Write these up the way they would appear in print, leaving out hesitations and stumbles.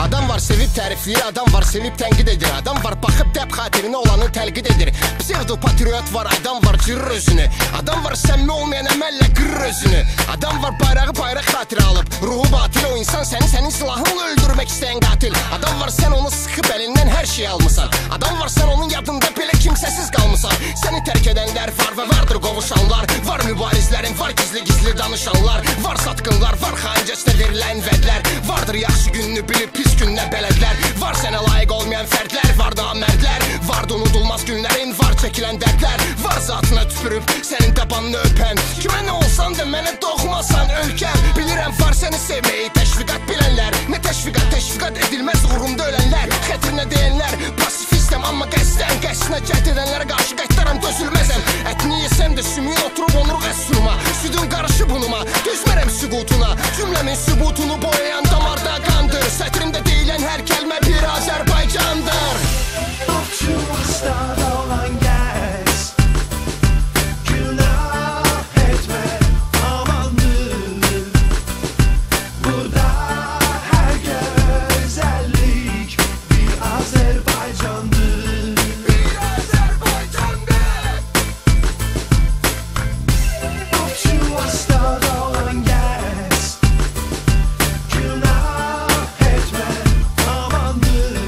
Adam var sevib tərifləyir, adam var sevib tənqid edir. Adam var baxıb dəb xatirinə olanı təlqid edir. Psevdopatriot var, adam var cırır özünü. Adam var səmimi olmayan əməllə qırır özünü. Adam var bayrağı bayraq xatirə alıb, ruhu batil. O insan sənin silahınla öldürmək istəyən qatil. Adam var sən onu sıxıb əlindən hər şeyi almısan. Adam var sən onun yadında belə kimsəsiz qalmısan. Səni tərk edənlər var və vardır qovuşanlar. Var mübarizlərin, var gizli danışanlar. Var satqınlar, var xancəsdə verilən vədlər. Vardır yaxşı gününü bilib pis gününə bələdlər. Var sənə layiq olmayan fərdlər, var daha mərdlər. Vardı unudulmaz günlərin, var çəkilən dərdlər. Var zatına tüpürüb sənin tabanını öpən. Kimə nə olsan da mənə doğmasan ölkəm. Bilirəm var səni sevməyi təşviqat bilənlər. Nə təşviqat edilməz uğrumda ölənlər. Xətrinə deyənlər, pasifistəm amma qəsdinə cəhd edənlərə qarşı qəttaram, dözülməzəm. Ətini yesəm də sümüyün oturub onur qəssuruma. Südün qarışıb unuma, düzmərəm süqutuna. Cümləmin sübutunu boyayan damarda qandır. Sətrimdə deyilən hər kəlmə bir Azərbaycandır. Ovçu astada olan gəz, günah etmə, amandır. Burada hər gözəllik bir Azərbaycandır. Bir Azərbaycandır. Ovçu astada olan gəz, günah etmə, amandır.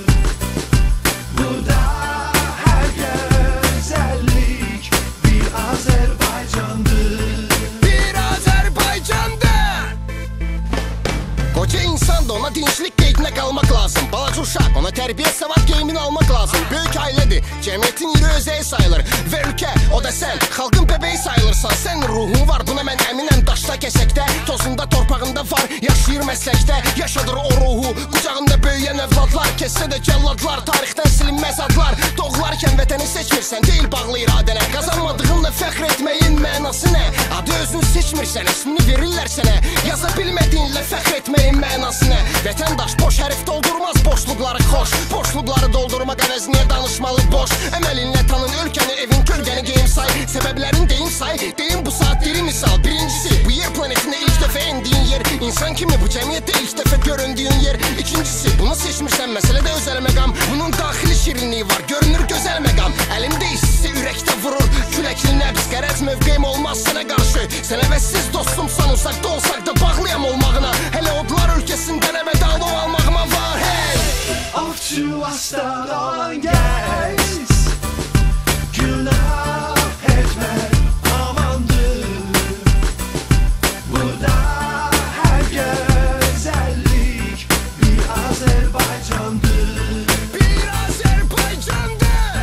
Burada hər gözəllik bir Azərbaycandır. Bir Azərbaycandır. Qoca insan da ona dinçlik qeydinə qalmaq lazım. Balaca uşaq, ona tərbiyə savad geyimini almaq lazım. Böyük ailədir, cəmiyyətin yürü özəyi sayılır. Və ölkə, o da sən, xalqın bəbəyi sayılırsan. Sən ruhun var, buna mən əminəm. Daşda, kəsəkdə, tozunda, torpağında var. Yaşayır məsləkdə, yaşadır o ruhu. Qucağında böyüyən övladlar, kəssə də cəlladlar. Tarixdən silinməz adlar. Doğularkən vətəni seçmirsən, deyil bağlı iradənə. Qazanmadığınla fəxr etməyin mənası nə? Adı özün seçmirsən, ismini verirlər sənə. Yaza bilmədiyinlə fəxr etməyin mənası nə? Vətəndaş boş hərif doldurmaz boşluqları xoş. Boşluqları doldurmaq əvəzinə danışmalı boş. Əməlinlə tanın ölkəni, evin kölgəni geyim say. Səbəblərin deyim say, deyim bu saat diri misal. Birincisi, bu yer planetində ilk dəfə endiyin yer. İnsan kimi bu cəmiyyətdə ilk dəfə göründüyün yer. İkincisi, bunu seçmirsən, məsələdə özəl məqam. Bunun daxili şirinliyi var, görünür gözəl məqam. Əlimdə hissi ürəkdə vurur, küləkli nəbz. Qərəz mövqeyim olmaz sənə qarşı. Sən əvəzsiz dostumsan, uzaqda olsaq da bağlıyam olmağına. Hələ odlar ölkəsindən əbədan o almağıma var, hey! Ovçu astada olan gəz, günah etmə, amandır. Burada hər gözəllik bir Azərbaycandır. Bir Azərbaycandır.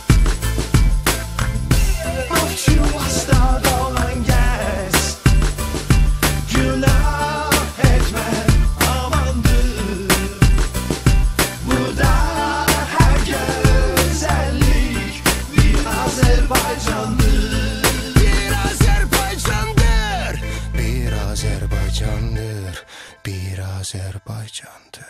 Ovçu astada olan gəz, günah etmə, amandır. Burada hər gözəllik bir Azərbaycandır. Bir Azərbaycandır. Bir Azərbaycandır. Bir Azərbaycandır.